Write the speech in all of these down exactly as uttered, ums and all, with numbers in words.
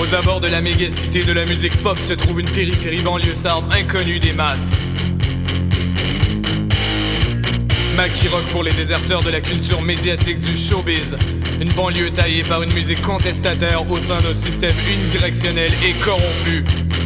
Aux abords de la mégacité de la musique pop se trouve une périphérie banlieusarde inconnue des masses. Maquis rock pour les déserteurs de la culture médiatique du showbiz. Une banlieue taillée par une musique contestataire au sein d'un système unidirectionnel et corrompu.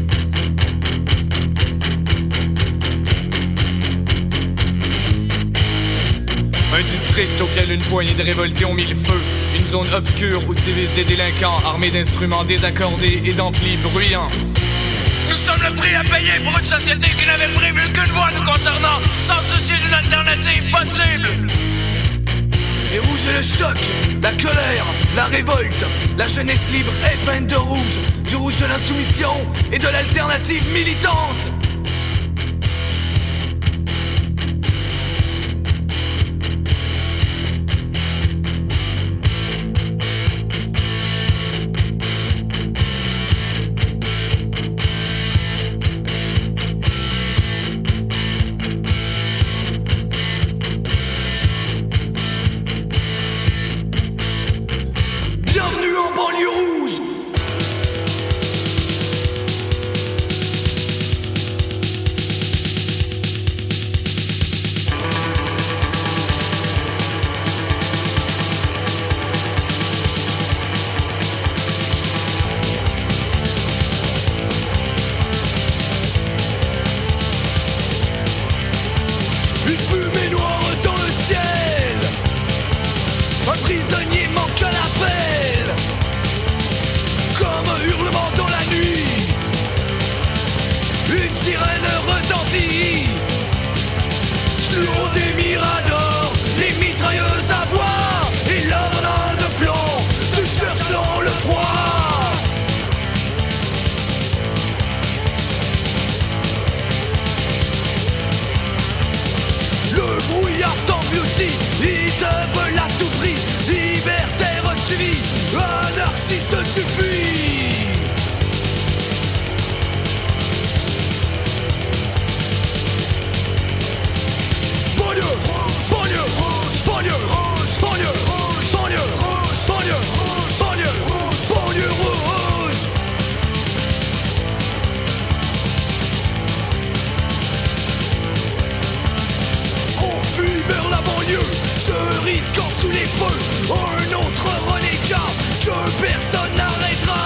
Un district auquel une poignée de révoltés ont mis le feu. Une zone obscure où sévissent des délinquants armés d'instruments désaccordés et d'amplis bruyants. Nous sommes le prix à payer pour une société qui n'avait prévu qu'une voie nous concernant, sans soucier d'une alternative possible. Et rouge est le choc, la colère, la révolte. La jeunesse libre est peinte de rouge, du rouge de l'insoumission et de l'alternative militante. Bienvenue en banlieue rouge. Une fumée noire dans le ciel. Un prisonnier manque à l'appel. Comme un hurlement dans la nuit. Une sirène retentit. Sur le haut des miradors, les mitrailleuses aboient. Et l'ornement de plomb te cherchant le froid. Le brouillard t'engloutit, il te veut à tout prix. Libertaire tu vis, anarchiste tu fuis. Banlieue rouge, banlieue rouge, banlieue rouge, banlieue rouge, banlieue rouge, banlieue rouge, banlieue rouge, banlieue rouge. On fuit vers la banlieue, se risquant sous les feux. Un autre renégat que personne n'arrêtera.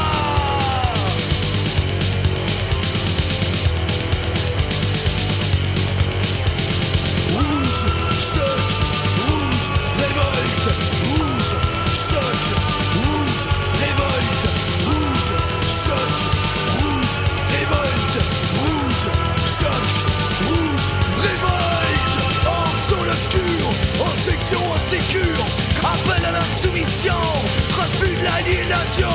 Rouge, choc, rouge, révolte. Rouge, choc, rouge, révolte. Rouge, choc, rouge, révolte. Rouge, choc, rouge, révolte. En zone obscure, en section insécure. Appel à l'insoumission, refus de l'aliénation.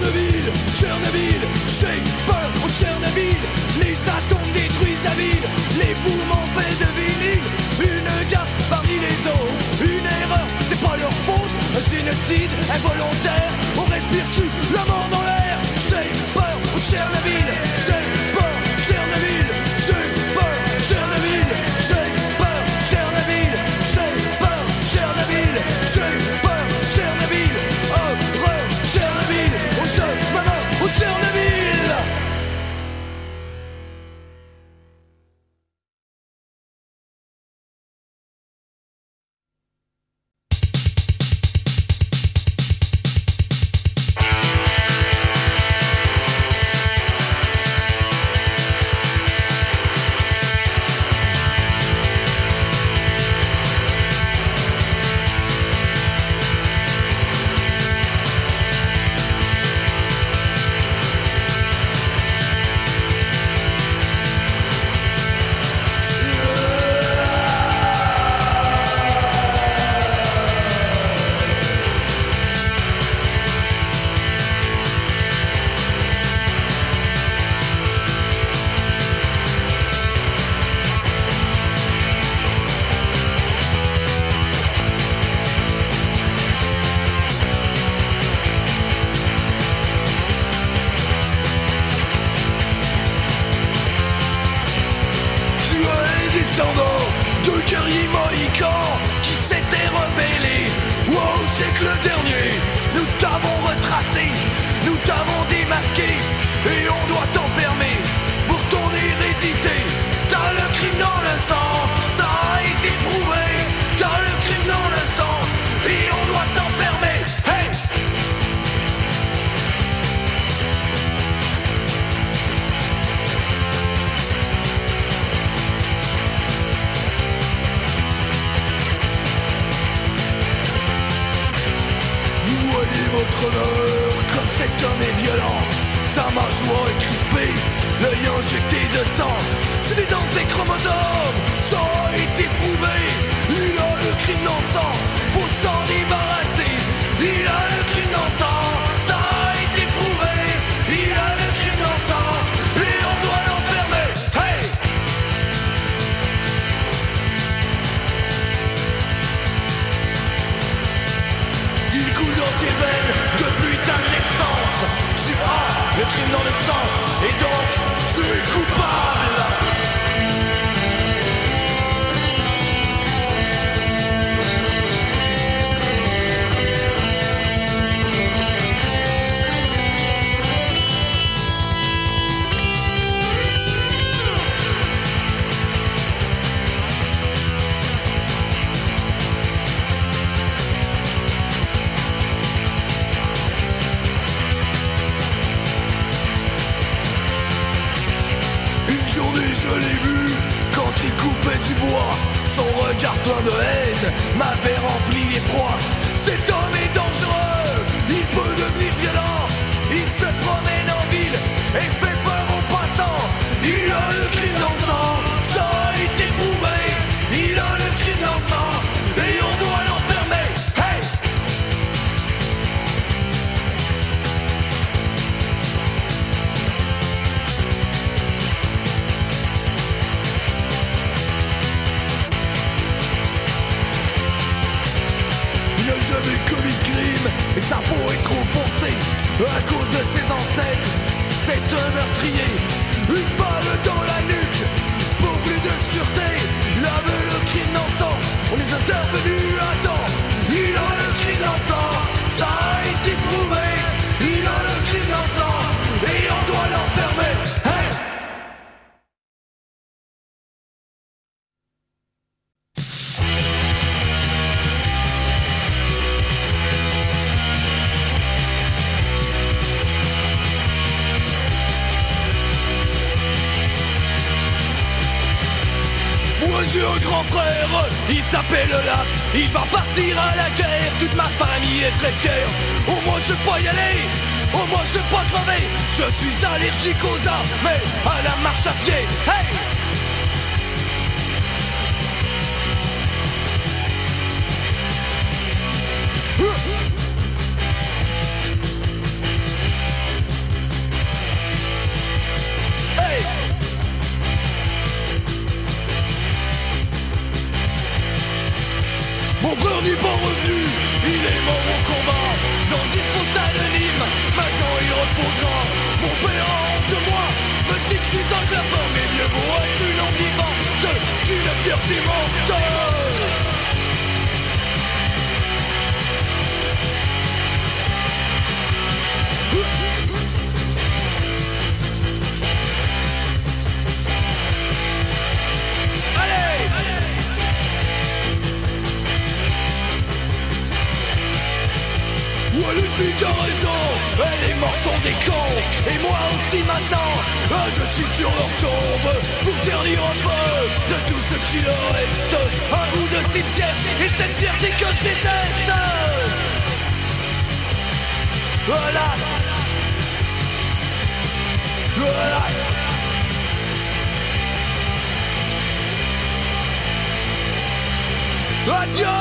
Tchernobyl, Tchernobyl, j'ai peur au Tchernobyl. Les atomes détruisent la ville, les poumons faits de vinyle. Une gaffe parmi les autres, une erreur, c'est pas leur faute. Un génocide involontaire, on respire-tu la mort dans l'air. J'ai peur au Tchernobyl, j'ai peur Tchernobyl, j'ai peur Tchernobyl, j'ai peur Tchernobyl, j'ai peur Tchernobyl, j'ai peur Tchernobyl, horreur Tchernobyl, au seul maman au Tchernobyl. De guerriers mohicans qui s'étaient rebellés. Wow, au siècle dernier, nous t'avons retracé, nous t'avons démasqué, et on doit t'enfermer pour ton hérédité. T'as le crime dans le sang, ça a été prouvé. T'as le crime dans le sang, et on doit t'enfermer. Hey! Votre honneur, comme cet homme est violent, sa mâchoire est crispée, l'œil injecté de sang, c'est dans ses chromosomes, ça a été prouvé. Il a le crime dans le sang, faut s'en débarrasser. Il a le crime dans le sang, ça a été prouvé. Il a le crime dans le sang, et on doit l'enfermer. Hey! Il coule dans tes veines depuis ta naissance. Tu as le crime dans le sang, et donc tu es coupable. Je l'ai vu quand il coupait du bois. Son regard plein de haine m'avait rempli les proies. Cet homme est dangereux, il peut devenir violent. Il se promène en ville et fait peur aux passants. Il a le crime dans le sang, ça a été prouvé. Il a le crime dans le sang, et on doit l'enfermer. Hey! Jamais commis de crime, et sa peau est trop foncée à cause de ses ancêtres. C'est un meurtrier, une balle dans la nuque pour plus de sûreté. Il avait le crime dans le sang, on est intervenu à temps. Il a le crime dans le sang, ça a été prouvé. Il a le crime dans le sang, et on doit l'enfermer. Hey! J'ai un grand frère, il s'appelle Olaf. Il va partir à la guerre, toute ma famille est très fière. Au moins je peux pas y aller, au moins je peux pas crever. Je suis allergique aux armes, mais à la marche à pied. Hey! Ouais, Ludwig a raison, et les morts sont des cons. Et moi aussi maintenant, euh, je suis sur leur tombe. Pour ternir un peu de tout ce qui leur reste, un bout de cimetière et cette fierté que je déteste. Voilà. Voilà. Adieu.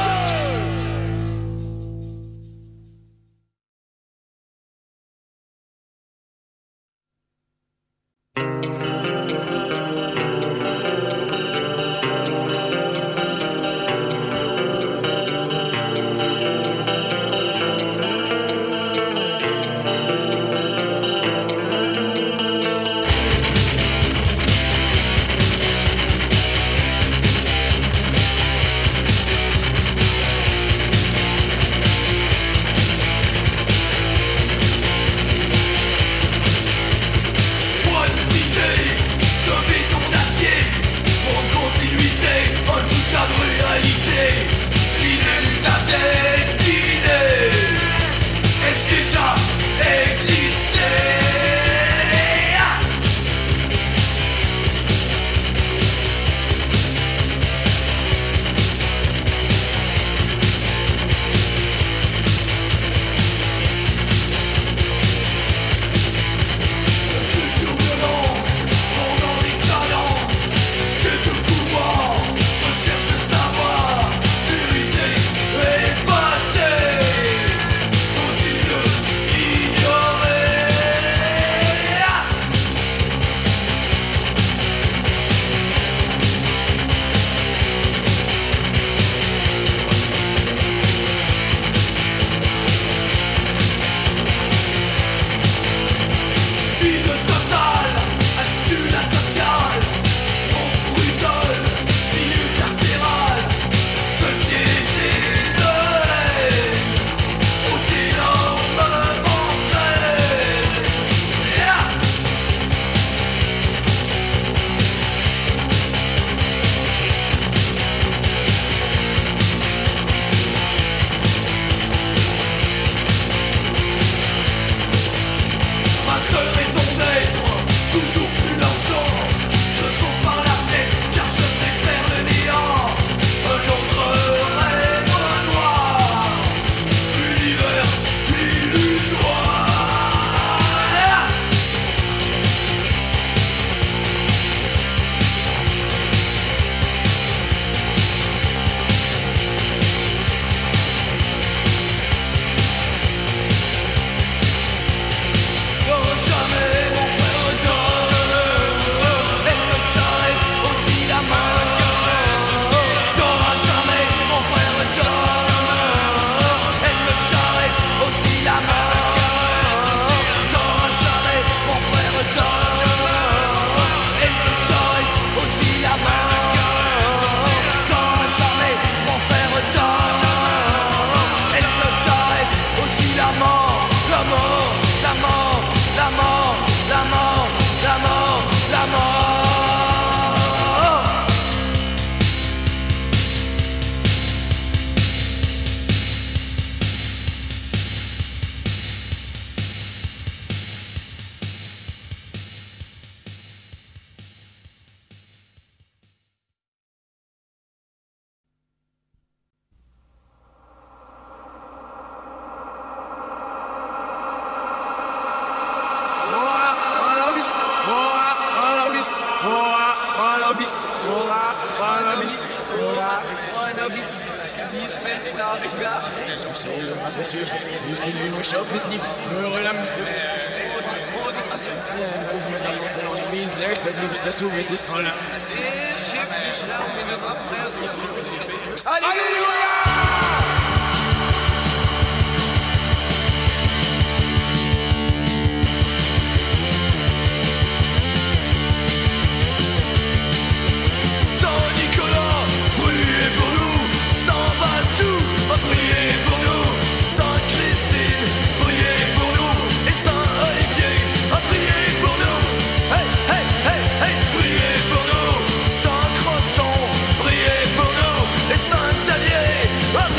Priez pour nous, et Saint Xavier,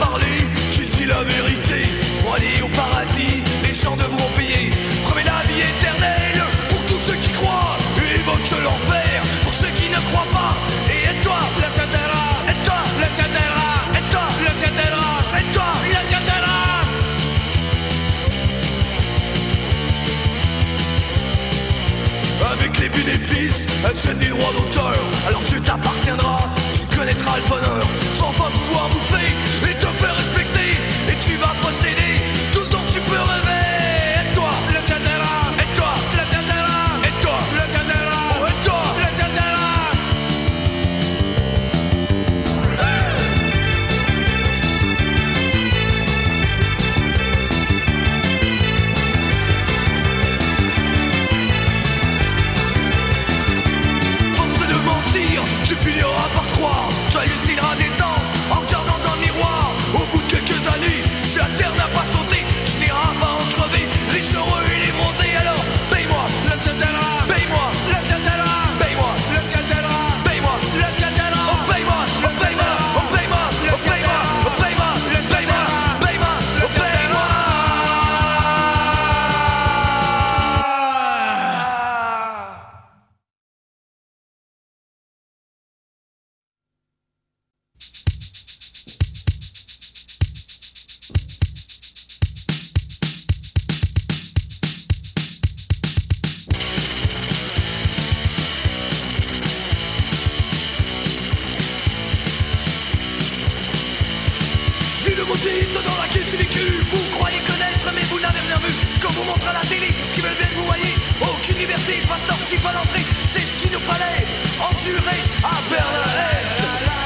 parler, qu'il dit la vérité. Pour aller au paradis, les gens devront payer. Promets la vie éternelle pour tous ceux qui croient, et évoque l'enfer pour ceux qui ne croient pas. Et aide-toi, la Santera, aide-toi, la Santera, aide-toi, la Santera, aide-toi, la Santera. Avec les bénéfices, elle chaîne des droits d'auteur. Alors Dieu t'appartiendra, tu connaîtras le bonheur. Tu vas pouvoir bouffer et te faire respecter. Et tu vas posséder tout ce dont tu peux rêver. Aide-toi, la Santera, aide-toi, la Santera, aide-toi, la Santera, oh aide-toi, la Santera. Force de mentir, tu finiras par croire. Tu hallucineras des anges en regardant dans le miroir. Au bout de quelques années, si la terre n'a pas sauté, tu n'iras pas en crever. Riche, heureux et les bronzés, alors paye-moi la Santera, paye-moi la Santera, paye-moi la Santera, paye-moi la Santera, oh paye-moi, oh paye-moi, oh paye-moi, oh paye-moi, oh paye-moi, la Santera, paye-moi, oh paye-moi. Une maudite dans laquelle j'ai vécu. Vous croyez connaître mais vous n'avez rien vu. Ce qu'on vous montre à la télé, ce qu'ils veulent bien que vous voyez. Aucune liberté, pas de sortie, pas d'entrée. C'est ce qu'il nous fallait endurer à Berlin-Est.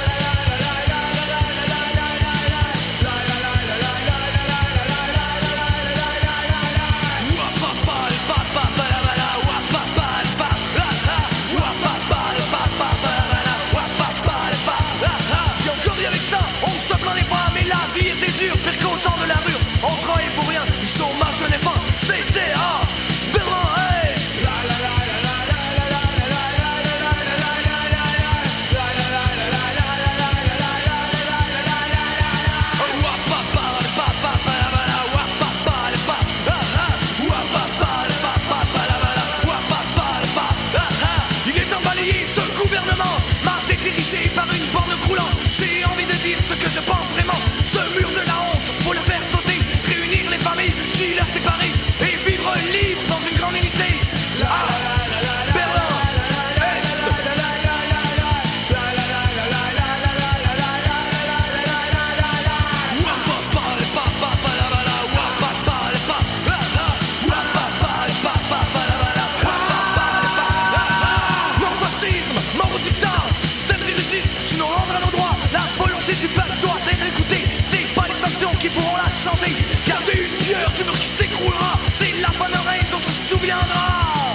Si encore dit avec ça, on se plaint les bras, mais la vie était dure, pire qu'au temps de la rue. On travaillait pour rien, du chômage je n'ai pas. C'était à Berlin-Est. Il est temps de balayer ce gouvernement, marre d'être dirigé par une borne croulante. J'ai envie de dire ce que je pense vraiment. Ce mur de la honte, faut le faire sauter. Réunir les familles qui l'a séparé et vivre libre dans une grande unité. À Berlin-Est. Mort au fascisme, mort au dictat, système dirigiste, tu nous rendras nos droits. La volonté du peuple doit être écoutée. Ce n'est pas les sanctions qui pourront la changer. Garder une pierre du mur qui s'écroulera. C'est la fin d'un règne dont on se souviendra.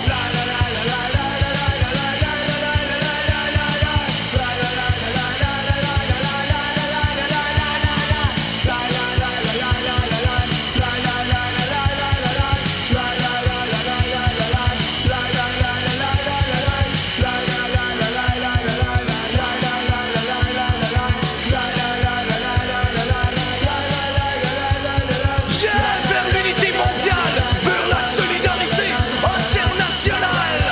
Yeah, vers l'unité mondiale, vers la solidarité internationale.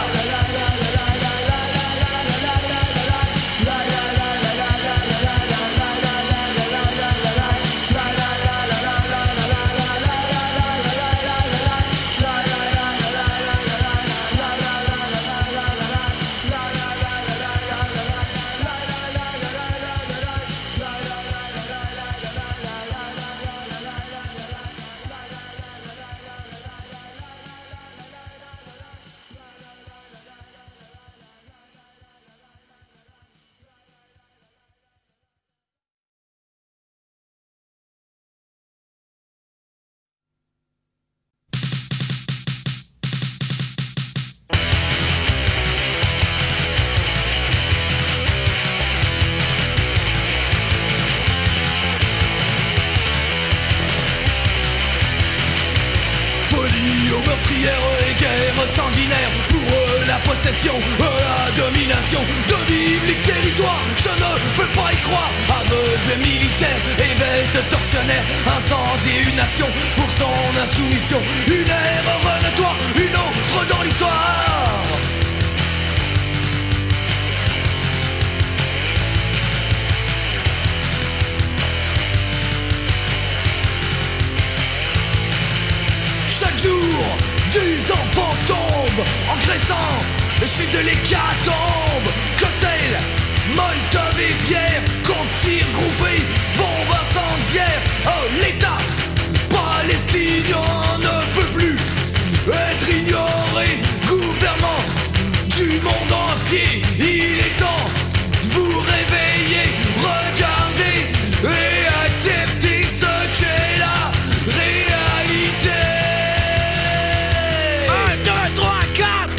sanguinaire pour eux, la possession, eux, la domination de vivre les territoires. Je ne peux pas y croire, aveugle militaire et bête torse nation pour son insoumission. Une erreur notoire, une autre dans l'histoire. Chaque jour, des enfants tombent en graissant le chiffre de l'hécatombe. Cocktail, Molotov et bière, contre tir groupé, bombe incendiaire. Oh, l'État palestinien ne peut plus être ignoré. Gouvernement du monde entier, il est temps de vous réveiller. Regardez et acceptez ce qu'est la réalité. un, deux, trois, quatre.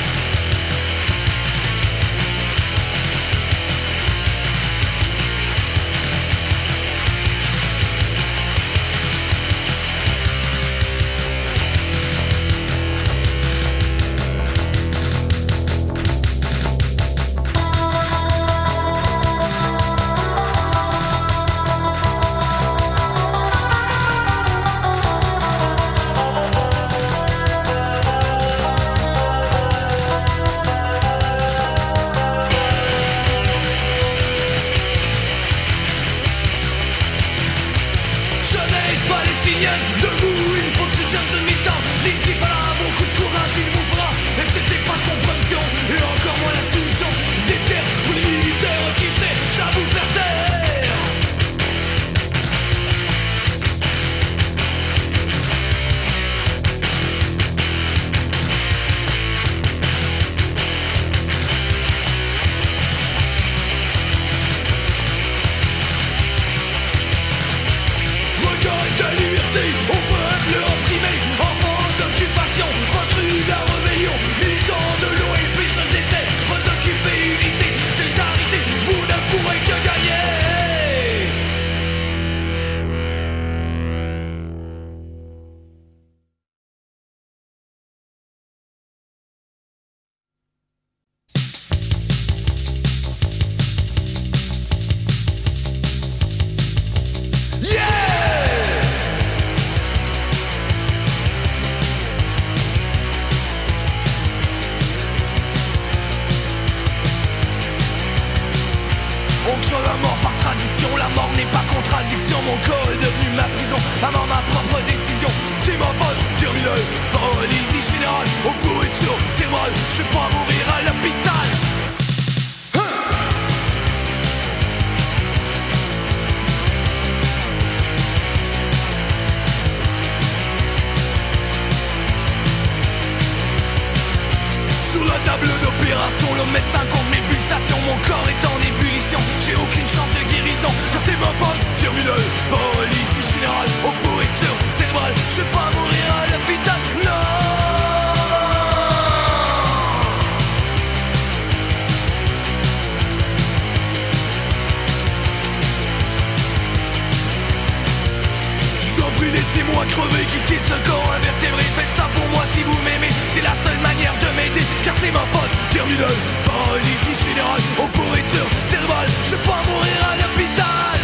Laissez-moi crever, quitter ce corps invertébré. Faites ça pour moi si vous m'aimez, c'est la seule manière de m'aider. Car c'est ma phase terminale, paralysie générale, au pourriture cérébrale. Je vais pas mourir à l'hôpital.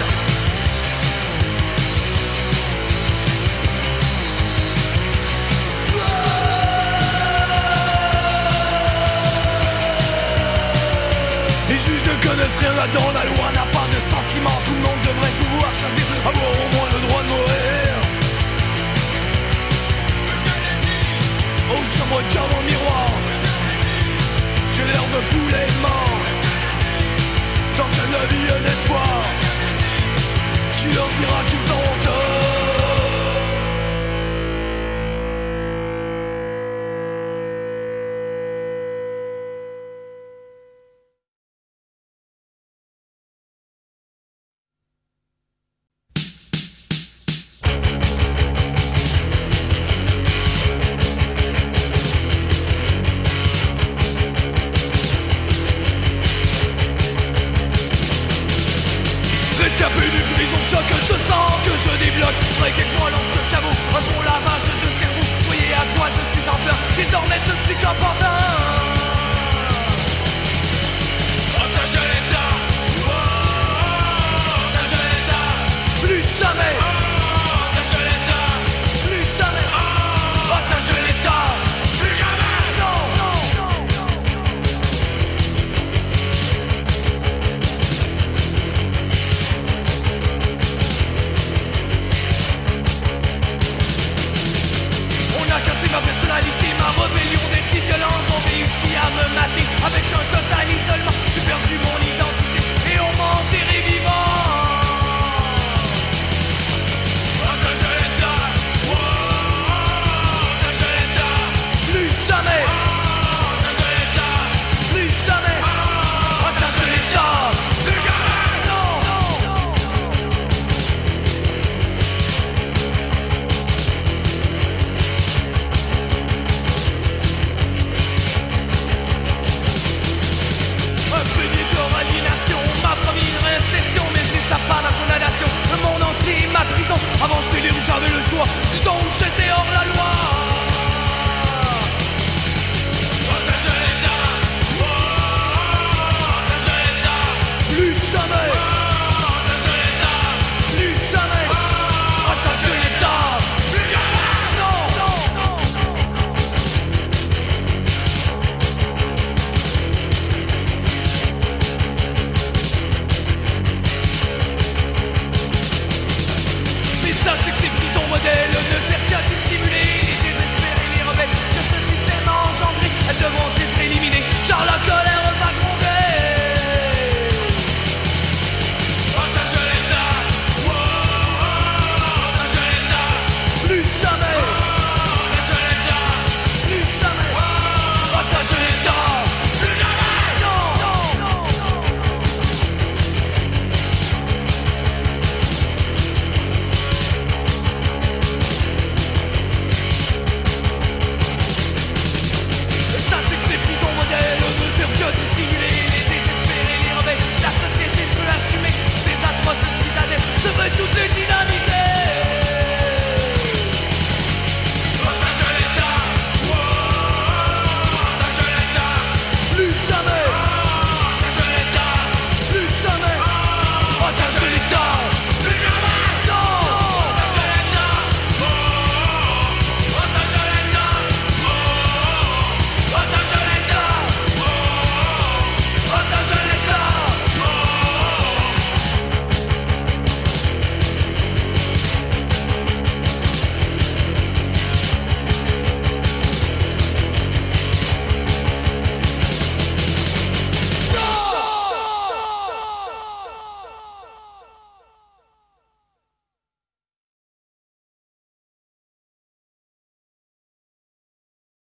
Les juges ne connaissent rien là-dedans, la loi n'a pas de sentiment. Tout le monde devrait pouvoir choisir, avoir au moins le droit de mourir. Oh, je me regarde dans le miroir, j'ai l'air de poulet mort. Tant que la vie a l'espoir, qui leur dira que